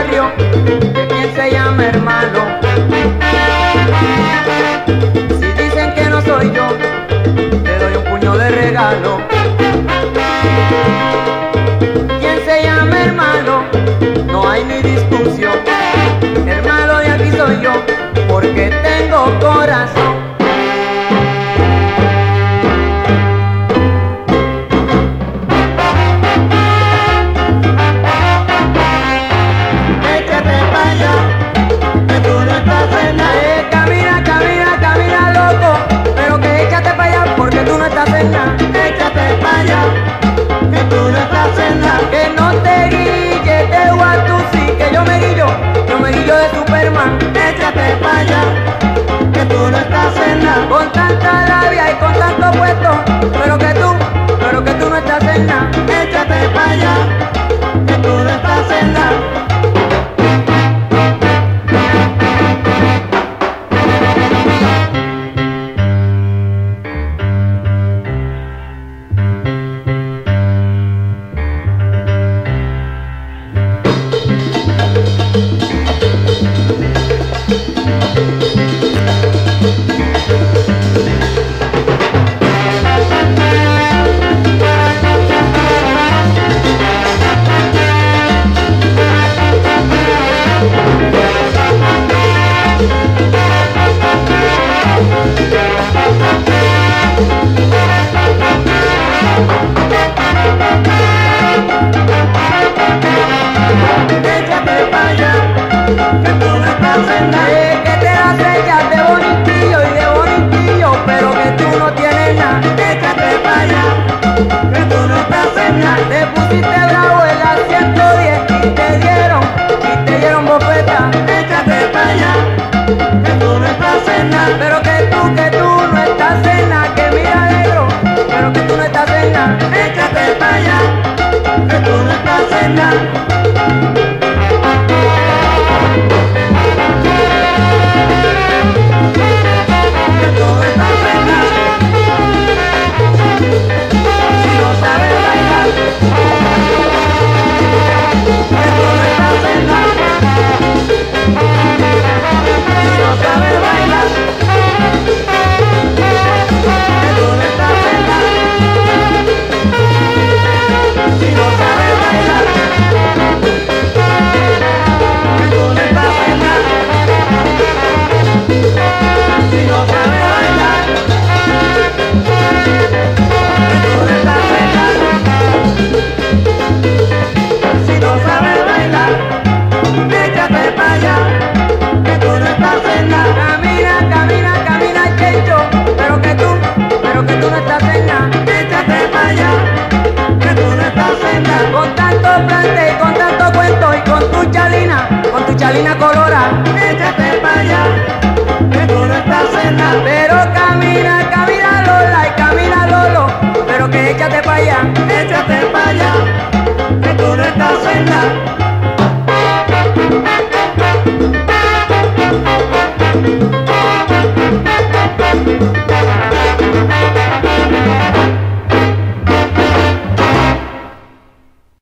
barrio de quien se llama hermano. Si dicen que no soy yo, te doy un puño de regalo. Quien se llama hermano, no hay ni discusión. Hermano de aquí soy yo, porque tengo corazón. Que no te guille de Watusi, que yo me guillo de Superman. Échate pa' allá, que tú no estás en nada. Con tanta labia y con tanto puesto, pero que tú no estás en nada. Échate pa' allá, que tú no estás en nada. Te pusiste bravo en la 110 y te dieron bofeta. Échate pa' allá, que tú no estás en nada. Pero que tú no estás en nada, que mira negro, pero que tú no estás en nada. Échate pa' allá, que tú no estás en nada. Con tanto plante y con tanto cuento y con tu chalina colora. Échate pa' allá, que tú no estás en nada. Pero camina Lola y camina Lolo, pero que échate pa' allá. Échate pa' allá, que tú no estás en nada.